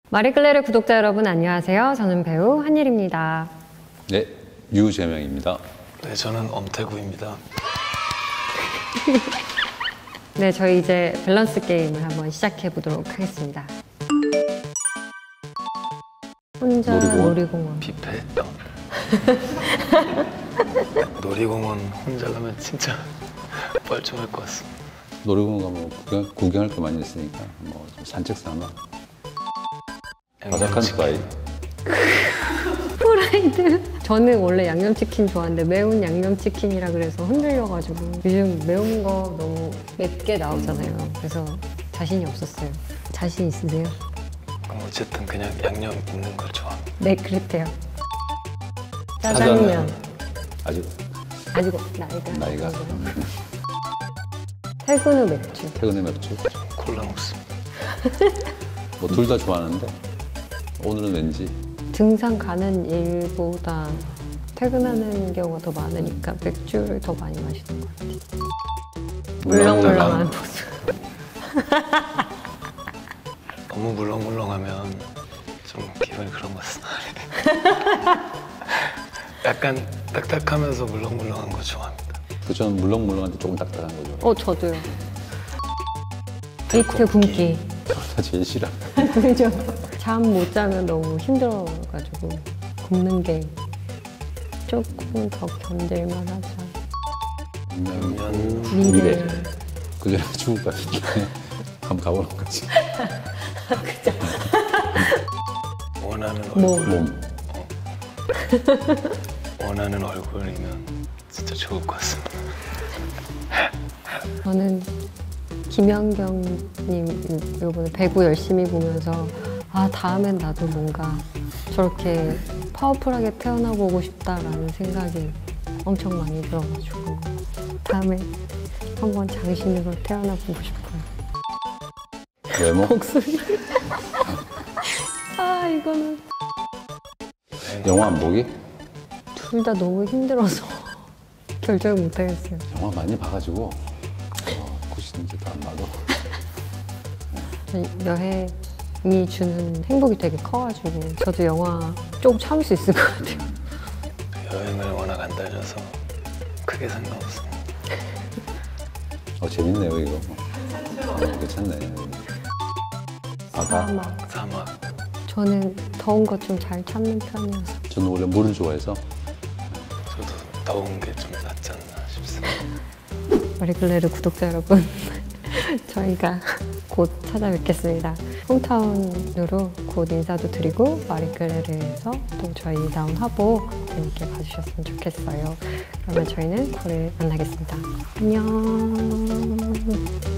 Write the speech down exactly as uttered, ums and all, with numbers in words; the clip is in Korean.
마리클레르 구독자 여러분 안녕하세요. 저는 배우 한예리입니다. 네, 유재명입니다. 네, 저는 엄태구입니다. 네, 저희 이제 밸런스 게임을 한번 시작해 보도록 하겠습니다. 혼자 놀이공원? 놀이공원. 뷔페. 놀이공원 혼자 가면 진짜 뻘쭘할 것 같습니다. 놀이공원 가면 구경, 구경할 게 많이 있으니까 뭐 산책 삼아. 바삭한 스파이. 프라이드. 저는 원래 양념치킨 좋아하는데 매운 양념치킨이라 그래서 흔들려가지고 요즘 매운 거 너무 맵게 나오잖아요. 그래서 자신이 없었어요. 자신 있으세요? 그럼 어쨌든 그냥 양념 있는 걸 좋아합니다. 네, 그렇대요. 짜장면. 아직 아직 나이가. 나이가. 퇴근 후 맥주. 퇴근 후 맥주. 콜라 먹습니다. 뭐 둘 다 좋아하는데 오늘은 왠지 등산 가는 일보다 퇴근하는 경우가 더 많으니까 맥주를 더 많이 마시는 것 같아요. 물렁물렁한 모습. 너무 물렁물렁하면 좀 기분이 그런 것 같습니다. 약간 딱딱하면서 물렁물렁한 거 좋아합니다. 그 저는 물렁물렁한데 조금 딱딱한 거죠. 어, 저도요. 데이트 굶기. 둘다 제일 싫어. 그죠? 잠 못 자면 너무 힘들어가지고 굶는 게 조금 더 견딜만 하죠. 면 미래. 그 전에 죽을 것 같은데 한번 가보는 거지. 그죠? 원하는 얼굴. 뭐. 몸. 원하는 얼굴이면 진짜 좋을 것 같습니다. 저는 김연경님 이번에 배구 열심히 보면서 아, 다음엔 나도 뭔가 저렇게 파워풀하게 태어나 보고 싶다라는 생각이 엄청 많이 들어가지고 다음에 한번 장신으로 태어나 보고 싶어요. 외모? 목소리. 아, 이거는 영화 안 보기? 둘 다 너무 힘들어서 결정을 못 하겠어요. 영화 많이 봐가지고 어, 굿인지도 안 봐도. 여행이 주는 행복이 되게 커가지고 저도 영화 조금 참을 수 있을 것 같아요. 여행을 워낙 안 다녀서 크게 상관없습니다. 어 재밌네요 이거. 어, 괜찮네. 바다. 사막. 사막. 저는 더운 거 좀 잘 참는 편이어서. 저는 원래 물을 좋아해서. 저도 더운 게 좀 낫지 않나 싶습니다. 마리클레르 구독자 여러분, 저희가 곧 찾아뵙겠습니다. 홈타운으로 곧 인사도 드리고 마리클레르에서 또 저희 나온 화보 재밌게 봐주셨으면 좋겠어요. 그러면 저희는 곧 만나겠습니다. 안녕.